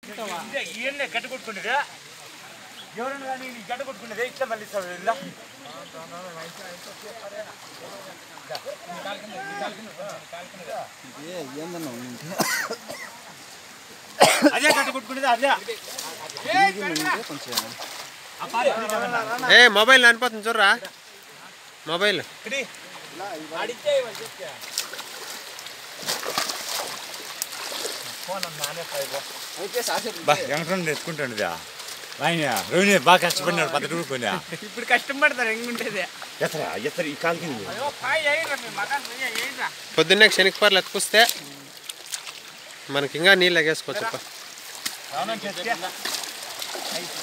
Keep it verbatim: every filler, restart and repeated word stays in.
ఇవన్నీ గడ్డ కొట్టుకునేది ఎవరైనా కానీ గడ్డ కొట్టుకునేది ఇట్లా మళ్ళీ ఇలా అదే గడ్డ కొట్టుకునేది అదే ఏ మొబైల్ అనిపోతుంది చూడరా మొబైల్ ఎంకండి ఎత్తుకుంటాడు ఆయన రోహిణి బాగా కష్టపడినాడు పది రూపాయలు ఇప్పుడు కష్టం పడతారు ఎంగుంటేది ఎత్తరా ఎత్తర ఈ కాలుకి పొద్దున్నే శనగపారలు ఎత్తుకొస్తే మనకి ఇంకా నీళ్ళు ఎగేసుకోవచ్చు.